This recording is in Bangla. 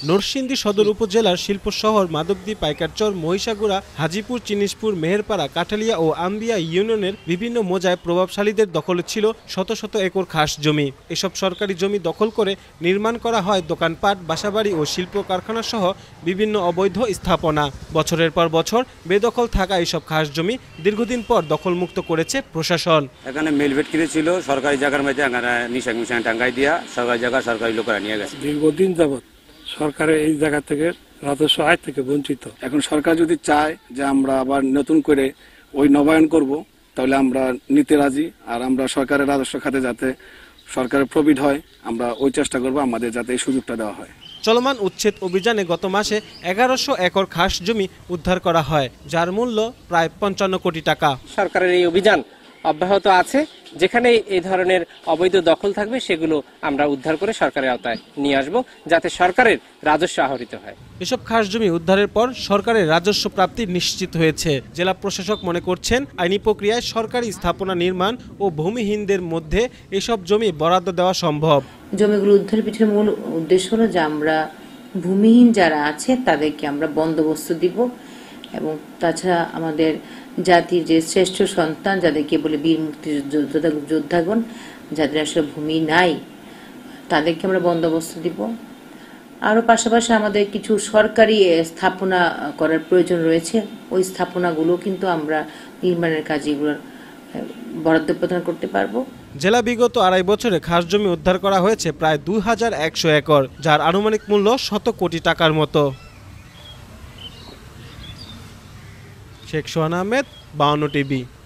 নরসিংদী সদর উপজেলার শিল্প শহর মাধবদী, পাইকারচর, মহিষাগুড়া, হাজীপুর, চিনিশপুর, মেহেরপাড়া, কাঠালিয়া ও আম্বিয়া ইউনিয়নের বিভিন্ন মৌজায় প্রভাবশালীদের দখলে ছিল শত শত একর খাস জমি। এসব সরকারি জমি দখল করে নির্মাণ করা হয় দোকানপাট, বাসাবাড়ি ও শিল্প কারখানা সহ বিভিন্ন অবৈধ স্থাপনা। বছরের পর বছর বেদখল থাকা এসব খাস জমি দীর্ঘদিন পর দখলমুক্ত করেছে প্রশাসন। এখানে মিলভেট কিনেছিল সরকারি জায়গার মধ্যে নিশাক মিশান টাঙ্গাই দিয়া সরকারি জায়গা সরকারি লোকেরা নিয়ে গেছে। দীর্ঘদিন যাবৎ সরকারের এই জায়গা থেকে রাজস্ব আয় থেকে বঞ্চিত। এখন সরকার যদি চায় যে আমরা আবার নতুন করে ওই নবায়ন করব, তাহলে আমরা নিতে রাজি। আর আমরা সরকারের রাজস্ব খাতে যাতে সরকারের প্রফিট হয়, আমরা ওই চেষ্টা করব আমাদের যাতে এই সুযোগটা দেওয়া হয়। চলমান উচ্ছেদ অভিযানে গত মাসে 1100 একর খাস জমি উদ্ধার করা হয়, যার মূল্য প্রায় 55 কোটি টাকা। সরকারের এই অভিযান অব্যাহত আছে। যেখানে এই ধরনের অবৈধ দখল থাকবে সেগুলো আমরা উদ্ধার করে সরকারের আওতায় নিয়ে আসব, যাতে সরকারের রাজস্ব আহরিত হয়। এসব খাস জমি উদ্ধারের পর সরকারের রাজস্ব প্রাপ্তি নিশ্চিত হয়েছে। জেলা প্রশাসক মনে করছেন, আইনি প্রক্রিয়ায় সরকারি স্থাপনা নির্মাণ ও ভূমিহীনদের মধ্যে এসব জমি বরাদ্দ দেওয়া সম্ভব। জমিগুলো উদ্ধারের পিছনে মূল উদ্দেশ্য হলো যে আমরা ভূমিহীন যারা আছে তাদেরকে আমরা বন্দোবস্ত দিব, এবং তাছাড়া আমাদের জাতির যে শ্রেষ্ঠ সন্তান যাদেরকে বলে বীর মুক্তিযোদ্ধাগণ, যাদের আসলে ভূমি নাই, তাদেরকে আমরা বন্দোবস্ত দিব। আরও পাশাপাশি আমাদের কিছু সরকারি স্থাপনা করার প্রয়োজন রয়েছে। ওই স্থাপনাগুলো কিন্তু আমরা নির্মাণের কাজে এগুলোর বরাদ্দ প্রদান করতে পারবো। জেলা বিগত 2.5 বছরে খাস জমি উদ্ধার করা হয়েছে প্রায় 2100 একর, যার আনুমানিক মূল্য 100 কোটি টাকার মতো। শেখ সোহান আহমেদ, 52 টিভি।